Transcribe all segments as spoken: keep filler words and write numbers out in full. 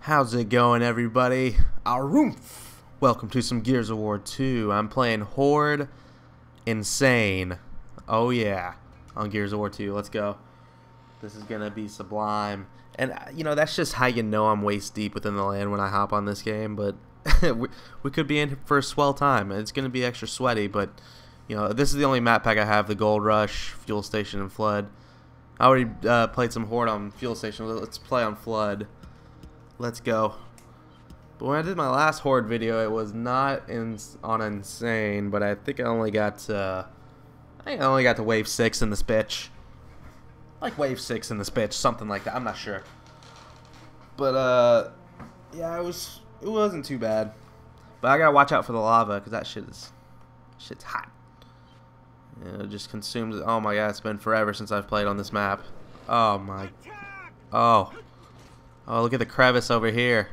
How's it going, everybody? Arumph! Welcome to some Gears of War two. I'm playing Horde Insane. Oh yeah, on Gears of War two. Let's go. This is gonna be sublime. And, you know, that's just how you know I'm waist deep within the land when I hop on this game. But we, we could be in for a swell time. It's gonna be extra sweaty, but, you know, this is the only map pack I have, the Gold Rush, Fuel Station, and Flood. I already uh, played some Horde on Fuel Station. Let's play on Flood. Let's go. But when I did my last Horde video, it was not in on Insane, but I think I only got to, I think I only got to wave six in this bitch. Like wave six in this bitch, something like that. I'm not sure. But uh, yeah, it was it wasn't too bad. But I gotta watch out for the lava because that shit is shit's hot. You know, it just consumes. Oh my god, it's been forever since I've played on this map. Oh my. Oh. Oh, look at the crevice over here.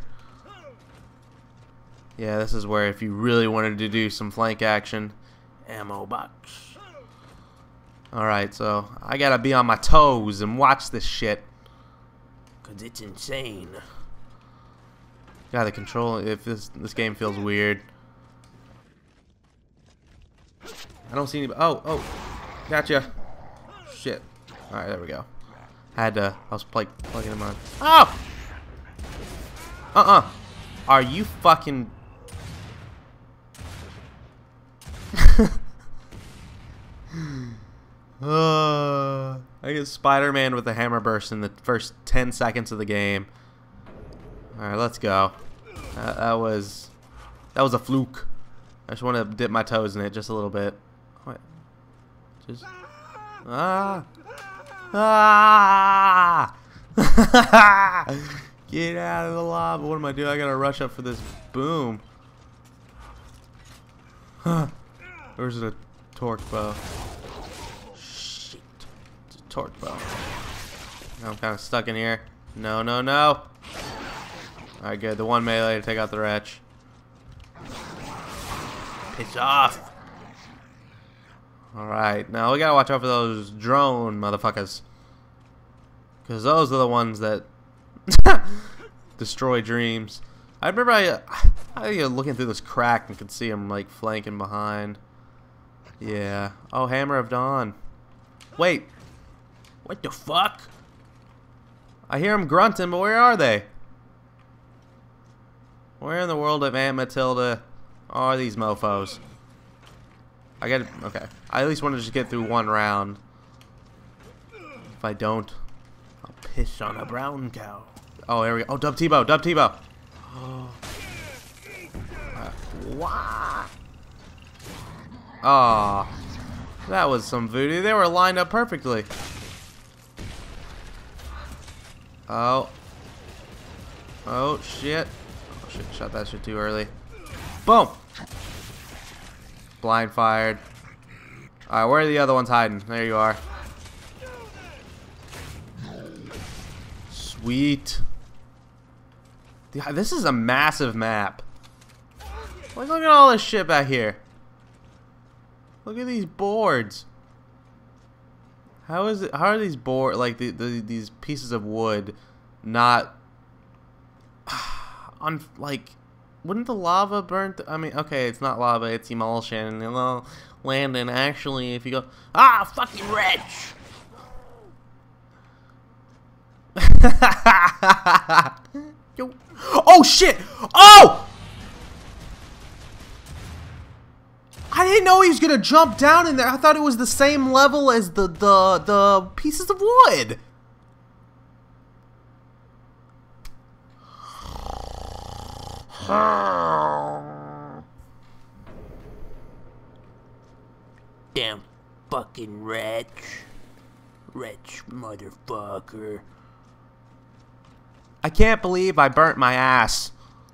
Yeah, this is where if you really wanted to do some flank action. Ammo box. Alright, so I gotta be on my toes and watch this shit. Cause it's insane. Gotta control if this this game feels weird. I don't see any. Oh, oh. Gotcha. Shit. Alright, there we go. Had to. I was like plugging him on. Oh! Uh-uh. Are you fucking... uh, I get Spider-Man with a hammer burst in the first ten seconds of the game. Alright, let's go. Uh, that was... That was a fluke. I just want to dip my toes in it just a little bit. What? Just... Ah! Ah! Get out of the lava. What am I doing? I gotta rush up for this boom. Huh. Where's the torque bow? Shit. It's a torque bow. Now I'm kind of stuck in here. No, no, no. Alright, good. The one melee to take out the wretch. Piss off. Alright. Now we gotta watch out for those drone motherfuckers. Because those are the ones that destroy dreams. I remember I, I was looking through this crack and could see him like flanking behind. Yeah. Oh, Hammer of Dawn. Wait. What the fuck? I hear him grunting, but where are they? Where in the world of Aunt Matilda are these mofos? I got okay. I at least want to just get through one round. If I don't, I'll piss on a brown cow. Oh, here we go. Oh, Dub Tebow, Dub Tebow. Oh. Uh, what? Oh, that was some voodoo. They were lined up perfectly. Oh. Oh, shit. Oh, shit. Shot that shit too early. Boom. Blind fired. Alright, where are the other ones hiding? There you are. Sweet. This is a massive map. Like, look at all this shit back here. Look at these boards. How is it? How are these board like the, the these pieces of wood not on like? Wouldn't the lava burn? Th I mean, okay, it's not lava, it's emulsion. You know, Landon. Actually, if you go, ah, fucking wretch. Yo. Oh shit! Oh! I didn't know he was gonna jump down in there. I thought it was the same level as the the the pieces of wood. Damn fucking wretch. Wretch motherfucker. I can't believe I burnt my ass.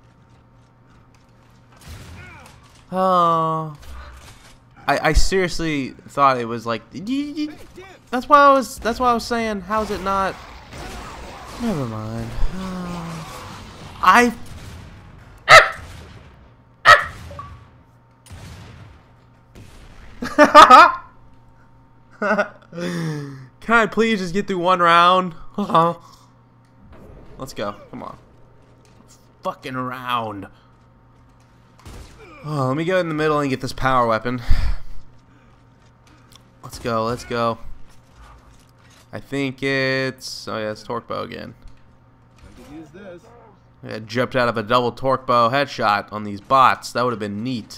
Oh. I, I seriously thought it was like that's why I was that's why I was saying how is it not never mind. I Can I please just get through one round? Let's go. Come on. fucking around. Oh, let me go in the middle and get this power weapon. Let's go, let's go. I think it's... oh yeah, it's torque bow again. I could use this. I jumped out of a double torque bow headshot on these bots. That would have been neat.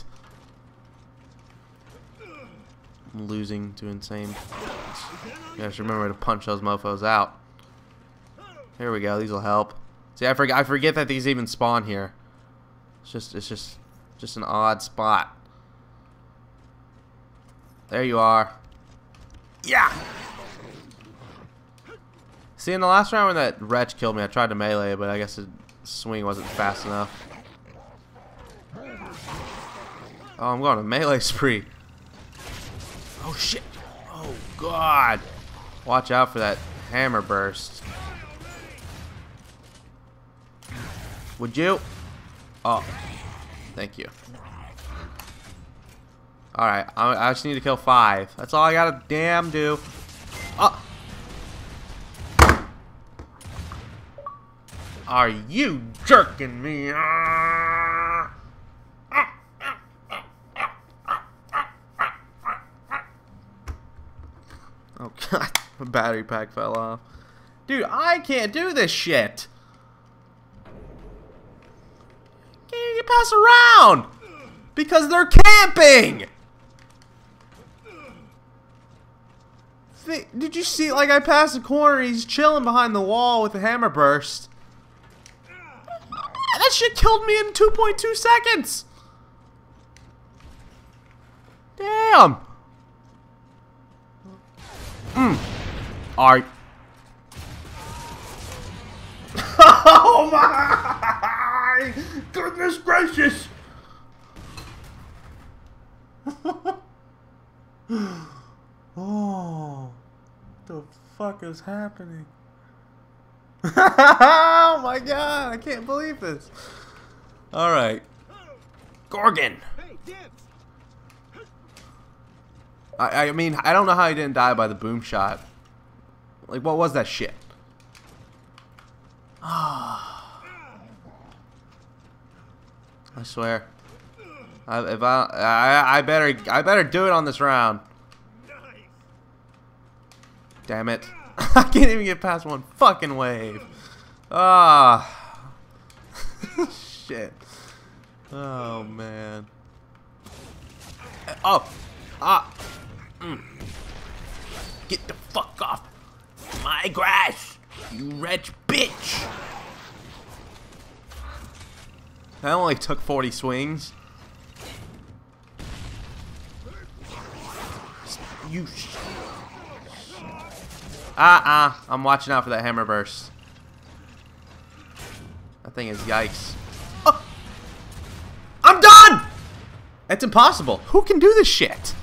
I'm losing to insane. You guys remember to punch those mofos out. Here we go. These will help. See, I forget. I forget that these even spawn here. It's just, it's just, just an odd spot. There you are. Yeah. See, in the last round when that wretch killed me, I tried to melee, but I guess the swing wasn't fast enough. Oh, I'm going to melee spree. Oh shit. Oh god. Watch out for that hammer burst. Would you? Oh. Thank you. Alright, I, I just need to kill five. That's all I gotta damn do. Oh. Are you jerking me? Ah. Oh god, my battery pack fell off. Dude, I can't do this shit. Can't even get passed around because they're camping. Did you see? Like, I passed the corner, he's chilling behind the wall with the hammer burst. That shit killed me in two point two seconds. Damn. Mm. Alright. Oh my goodness gracious. Oh, what the fuck is happening? Oh my god, I can't believe this. Alright. Gorgon. I, I mean, I don't know how he didn't die by the boom shot. Like, what was that shit? Ah. I swear. I, if I, I, I better, I better do it on this round. Damn it. I can't even get past one fucking wave. Ah. Shit. Oh, man. Oh. Ah. Mm. Get the fuck off my grass, you wretch bitch. That only took forty swings. You sh Uh-uh. I'm watching out for that hammer burst. That thing is yikes. Oh. I'm done! It's impossible. Who can do this shit?